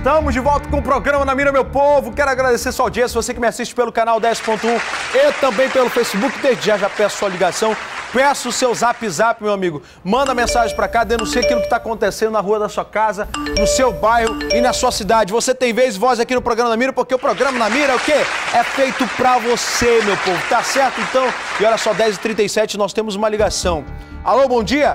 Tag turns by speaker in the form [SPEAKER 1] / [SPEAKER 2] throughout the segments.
[SPEAKER 1] Estamos de volta com o programa Na Mira, meu povo. Quero agradecer sua audiência, você que me assiste pelo canal 10.1 e também pelo Facebook. Desde já peço sua ligação, peço o seu zap, meu amigo. Manda mensagem pra cá, denuncia aquilo que tá acontecendo na rua da sua casa, no seu bairro e na sua cidade. Você tem vez e voz aqui no programa Na Mira, porque o programa Na Mira é o quê? É feito pra você, meu povo. Tá certo, então? E olha só, 10h37, nós temos uma ligação. Alô, bom dia?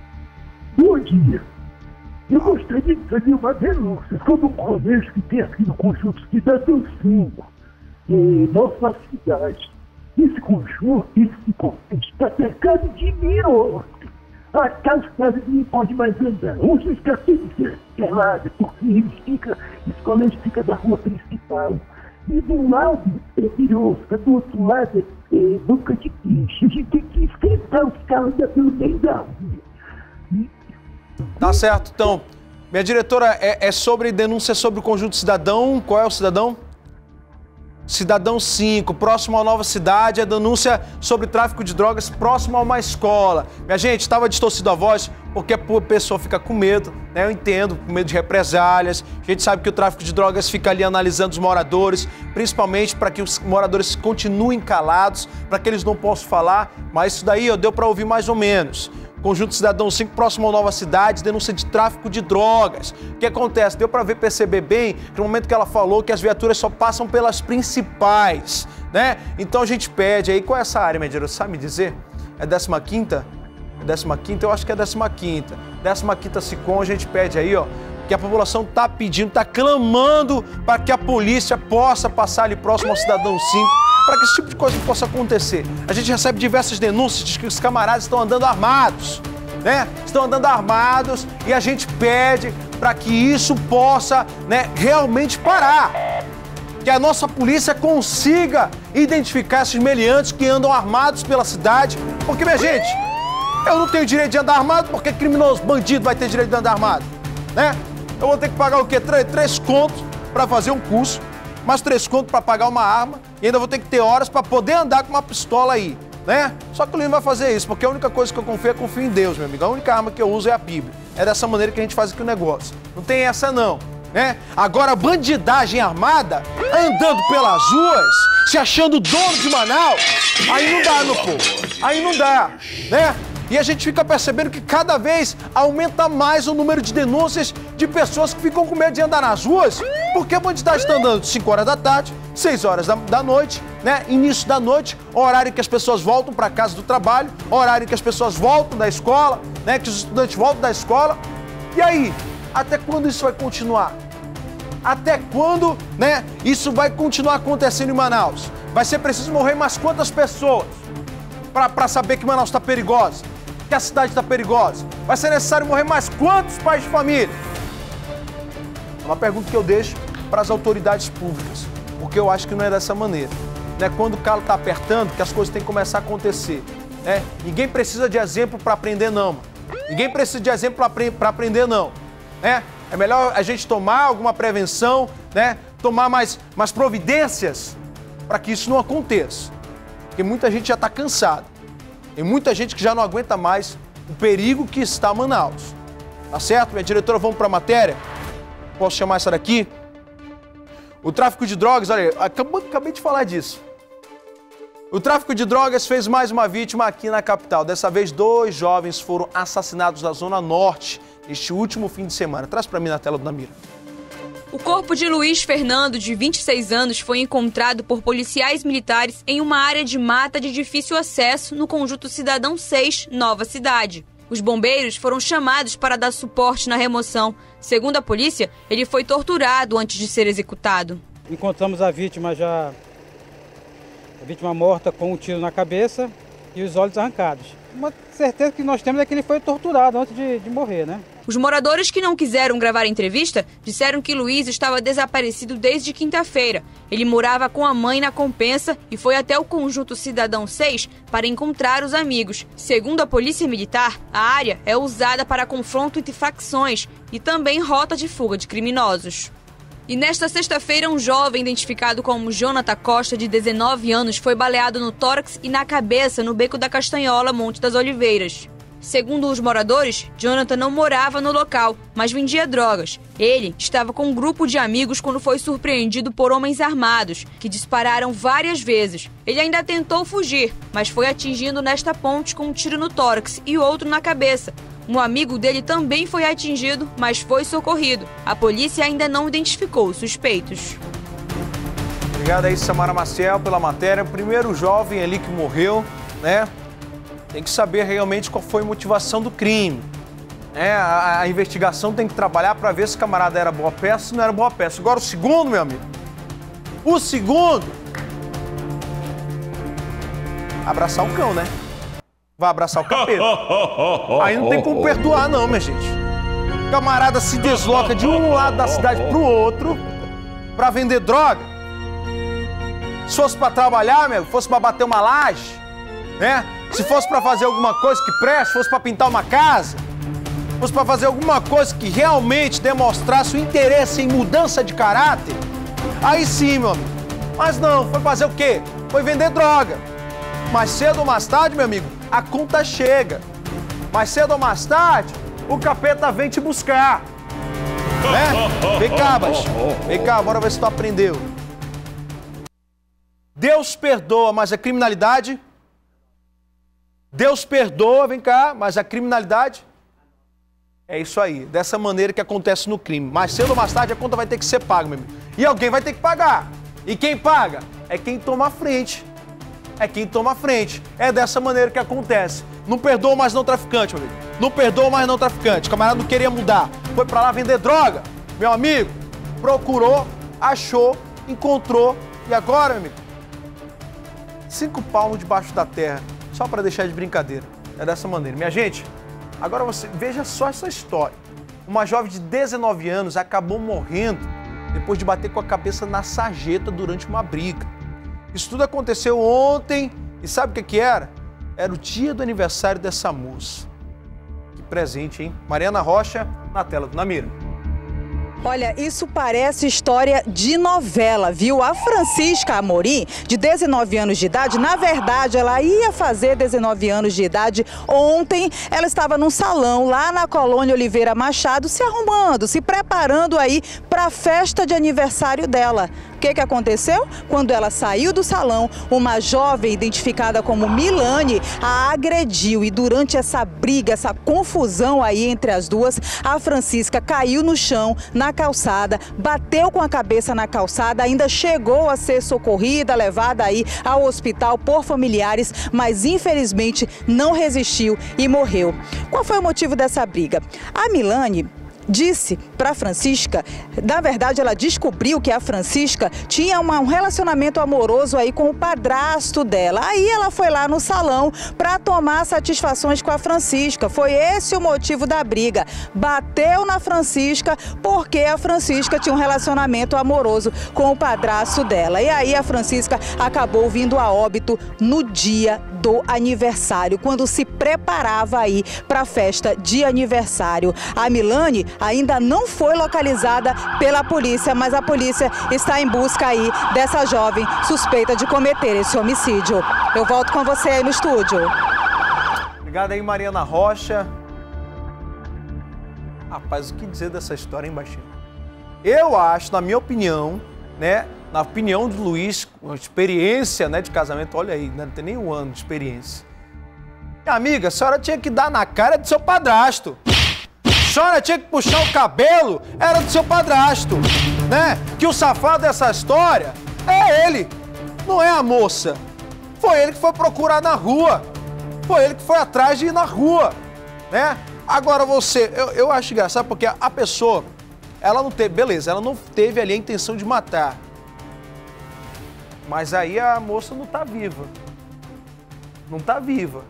[SPEAKER 2] Bom dia. Eu gostaria de fazer uma denúncia sobre um colégio que tem aqui no Conjunto Cidadão 5, em nossa cidade. Esse conjunto está cercado de miros. A calçada não pode mais andar. Hoje está tudo cercado, porque esse colégio fica da rua principal. E do lado é Birosca, do outro lado é Boca de Peixe. A gente tem que enfrentar os carros pelo meio da rua.
[SPEAKER 1] Tá certo, então. Minha diretora, é sobre denúncia sobre o Conjunto Cidadão. Qual é o cidadão? Cidadão 5, próximo à Nova Cidade, a denúncia sobre tráfico de drogas próximo a uma escola. Minha gente, estava distorcido a voz porque a pessoa fica com medo, né? Eu entendo, com medo de represálias. A gente sabe que o tráfico de drogas fica ali analisando os moradores, principalmente para que os moradores continuem calados, para que eles não possam falar, mas isso daí deu para ouvir mais ou menos. Conjunto Cidadão 5, próximo à Nova Cidade, denúncia de tráfico de drogas. O que acontece? Deu para perceber bem que no momento que ela falou que as viaturas só passam pelas principais, né? Então a gente pede aí, qual é essa área, minha diretora? Sabe me dizer? É 15ª? É 15ª? Eu acho que é 15ª. 15ª SICOM, a gente pede aí, ó, que a população tá pedindo, tá clamando para que a polícia possa passar ali próximo ao Cidadão 5, para que esse tipo de coisa não possa acontecer. A gente recebe diversas denúncias de que os camaradas estão andando armados, né? Estão andando armados e a gente pede para que isso possa, né, realmente parar. Que a nossa polícia consiga identificar esses meliantes que andam armados pela cidade. Porque, minha gente, eu não tenho direito de andar armado, porque criminoso, bandido vai ter direito de andar armado, né? Eu vou ter que pagar o quê? 3 contos para fazer um curso, mais 3 contos para pagar uma arma, e ainda vou ter que ter horas para poder andar com uma pistola aí, né? Só que o Lino vai fazer isso, porque a única coisa que eu confio em Deus, meu amigo. A única arma que eu uso é a Bíblia. É dessa maneira que a gente faz aqui o negócio. Não tem essa não, né? Agora, bandidagem armada, andando pelas ruas, se achando dono de Manaus, aí não dá, meu povo. Aí não dá, né? E a gente fica percebendo que cada vez aumenta mais o número de denúncias de pessoas que ficam com medo de andar nas ruas, porque a bandidagem está andando 5 horas da tarde, 6 horas da noite, né? Início da noite, horário que as pessoas voltam para casa do trabalho, horário que as pessoas voltam da escola, né? Que os estudantes voltam da escola. E aí, até quando isso vai continuar? Até quando, né, isso vai continuar acontecendo em Manaus? Vai ser preciso morrer mais quantas pessoas para saber que Manaus está perigosa? Que a cidade está perigosa? Vai ser necessário morrer mais quantos pais de família? É uma pergunta que eu deixo para as autoridades públicas, porque eu acho que não é dessa maneira. Né? Quando o calo está apertando, que as coisas têm que começar a acontecer. Né? Ninguém precisa de exemplo para aprender, não. Ninguém precisa de exemplo para aprender, não. Né? É melhor a gente tomar alguma prevenção, né? Tomar mais providências para que isso não aconteça. Porque muita gente já está cansada. Tem muita gente que já não aguenta mais o perigo que está Manaus. Tá certo? Minha diretora, vamos para a matéria? Posso chamar essa daqui? O tráfico de drogas, olha, acabei de falar disso. O tráfico de drogas fez mais uma vítima aqui na capital. Dessa vez, 2 jovens foram assassinados na Zona Norte neste último fim de semana. Traz para mim na tela do Na Mira.
[SPEAKER 3] O corpo de Luiz Fernando, de 26 anos, foi encontrado por policiais militares em uma área de mata de difícil acesso no Conjunto Cidadão 6, Nova Cidade. Os bombeiros foram chamados para dar suporte na remoção. Segundo a polícia, ele foi torturado antes de ser executado.
[SPEAKER 4] Encontramos a vítima morta com um tiro na cabeça e os olhos arrancados. Uma certeza que nós temos é que ele foi torturado antes de morrer, né?
[SPEAKER 3] Os moradores que não quiseram gravar a entrevista disseram que Luiz estava desaparecido desde quinta-feira. Ele morava com a mãe na Compensa e foi até o Conjunto Cidadão 6 para encontrar os amigos. Segundo a Polícia Militar, a área é usada para confronto entre facções e também rota de fuga de criminosos. E nesta sexta-feira, um jovem identificado como Jonathan Costa, de 19 anos, foi baleado no tórax e na cabeça no Beco da Castanhola, Monte das Oliveiras. Segundo os moradores, Jonathan não morava no local, mas vendia drogas. Ele estava com um grupo de amigos quando foi surpreendido por homens armados, que dispararam várias vezes. Ele ainda tentou fugir, mas foi atingido nesta ponte com um tiro no tórax e outro na cabeça. Um amigo dele também foi atingido, mas foi socorrido. A polícia ainda não identificou os suspeitos.
[SPEAKER 1] Obrigado aí, Samara Maciel, pela matéria. O primeiro jovem ali que morreu, né? Tem que saber realmente qual foi a motivação do crime. A investigação tem que trabalhar para ver se o camarada era boa peça, se não era boa peça. Agora o segundo, meu amigo. O segundo. Abraçar o cão, né? Vai abraçar o capeta. Aí não tem como perdoar, não, minha gente. O camarada se desloca de um lado da cidade pro outro para vender droga. Se fosse para trabalhar, meu, fosse para bater uma laje, né? Se fosse para fazer alguma coisa que preste, fosse para pintar uma casa, fosse para fazer alguma coisa que realmente demonstrasse o interesse em mudança de caráter, aí sim, meu amigo. Mas não, foi fazer o quê? Foi vender droga. Mais cedo ou mais tarde, meu amigo, a conta chega. Mais cedo ou mais tarde, o capeta vem te buscar. Né? Vem cá, baixo. Vem cá, bora ver se tu aprendeu. Deus perdoa, mas a criminalidade... Deus perdoa, vem cá, mas a criminalidade... É isso aí, dessa maneira que acontece no crime. Mais cedo ou mais tarde a conta vai ter que ser paga, meu amigo. E alguém vai ter que pagar. E quem paga? É quem toma a frente. É quem toma a frente. É dessa maneira que acontece. Não perdoa mais não traficante, meu amigo. Não perdoa mais não traficante. O camarada não queria mudar. Foi pra lá vender droga. Meu amigo, procurou, achou, encontrou. E agora, meu amigo, 5 palmos debaixo da terra. Só para deixar de brincadeira. É dessa maneira. Minha gente, agora você veja só essa história. Uma jovem de 19 anos acabou morrendo depois de bater com a cabeça na sarjeta durante uma briga. Isso tudo aconteceu ontem e sabe o que era? Era o dia do aniversário dessa moça. Que presente, hein? Mariana Rocha, na tela do Namira.
[SPEAKER 5] Olha, isso parece história de novela, viu? A Francisca Amorim, de 19 anos de idade, na verdade, ela ia fazer 19 anos de idade ontem. Ela estava num salão lá na Colônia Oliveira Machado, se arrumando, se preparando aí para a festa de aniversário dela. O que aconteceu? Quando ela saiu do salão, uma jovem identificada como Milane a agrediu e durante essa briga, essa confusão aí entre as duas, a Francisca caiu no chão, na calçada, bateu com a cabeça na calçada, ainda chegou a ser socorrida, levada aí ao hospital por familiares, mas infelizmente não resistiu e morreu. Qual foi o motivo dessa briga? A Milane disse para Francisca, na verdade ela descobriu que a Francisca tinha um relacionamento amoroso aí com o padrasto dela. Aí ela foi lá no salão para tomar satisfações com a Francisca. Foi esse o motivo da briga. Bateu na Francisca porque a Francisca tinha um relacionamento amoroso com o padrasto dela. E aí a Francisca acabou vindo a óbito no dia do aniversário, quando se preparava aí para a festa de aniversário. A Milane ainda não foi localizada pela polícia, mas a polícia está em busca aí dessa jovem suspeita de cometer esse homicídio. Eu volto com você aí no estúdio.
[SPEAKER 1] Obrigado aí, Mariana Rocha. Rapaz, o que dizer dessa história, hein, baixinho? Eu acho, na minha opinião, né, na opinião do Luiz, com experiência, né, de casamento, olha aí, não tem nem um ano de experiência. Amiga, a senhora tinha que dar na cara do seu padrasto. A senhora tinha que puxar o cabelo, era do seu padrasto, né? Que o safado dessa história é ele, não é a moça. Foi ele que foi procurar na rua, foi ele que foi atrás de ir na rua, né? Agora você, eu acho engraçado porque a pessoa, ela não teve, beleza, ela não teve ali a intenção de matar. Mas aí a moça não tá viva. Não tá viva.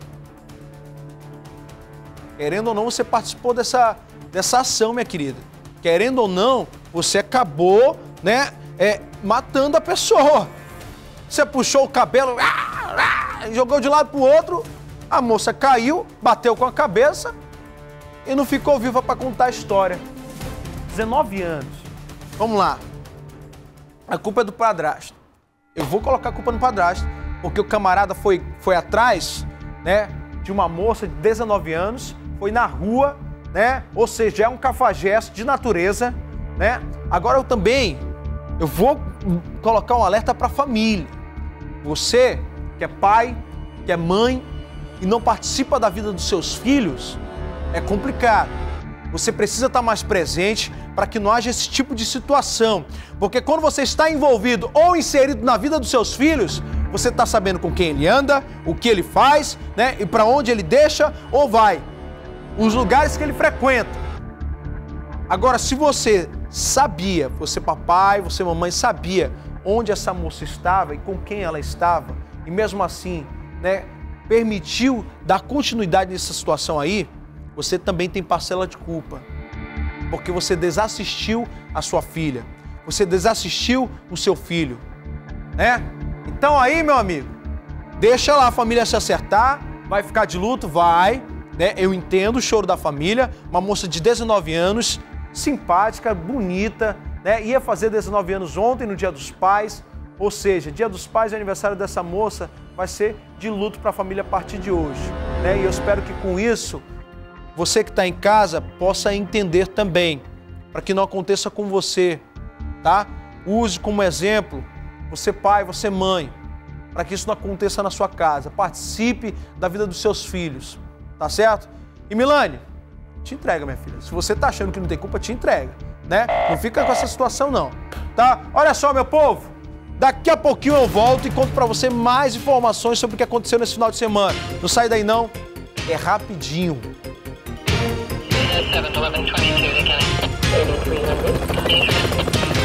[SPEAKER 1] Querendo ou não, você participou dessa ação, minha querida. Querendo ou não, você acabou, né, matando a pessoa. Você puxou o cabelo, jogou de um lado pro outro, a moça caiu, bateu com a cabeça e não ficou viva para contar a história. 19 anos. Vamos lá. A culpa é do padrasto. Eu vou colocar a culpa no padrasto, porque o camarada foi atrás, né, de uma moça de 19 anos, foi na rua, né? Ou seja, é um cafajeste de natureza, né? Agora eu vou colocar um alerta para a família. Você que é pai, que é mãe e não participa da vida dos seus filhos, é complicado. Você precisa estar mais presente para que não haja esse tipo de situação. Porque quando você está envolvido ou inserido na vida dos seus filhos, você está sabendo com quem ele anda, o que ele faz, né? E para onde ele deixa ou vai. Os lugares que ele frequenta. Agora, se você sabia, você papai, você mamãe sabia onde essa moça estava e com quem ela estava, e mesmo assim, né, permitiu dar continuidade nessa situação aí, você também tem parcela de culpa. Porque você desassistiu a sua filha, você desassistiu o seu filho, né? Então aí, meu amigo, deixa lá a família se acertar, vai ficar de luto? Vai, né? Eu entendo o choro da família, uma moça de 19 anos, simpática, bonita, né? Ia fazer 19 anos ontem, no Dia dos Pais, ou seja, Dia dos Pais e aniversário dessa moça vai ser de luto para a família a partir de hoje, né? E eu espero que com isso, você que está em casa possa entender também, para que não aconteça com você, tá? Use como exemplo, você pai, você mãe, para que isso não aconteça na sua casa. Participe da vida dos seus filhos, tá certo? E Milane, te entrega, minha filha. Se você tá achando que não tem culpa, te entrega, né? Não fica com essa situação não, tá? Olha só, meu povo, daqui a pouquinho eu volto e conto para você mais informações sobre o que aconteceu nesse final de semana. Não sai daí não, é rapidinho.
[SPEAKER 6] 7-11-22,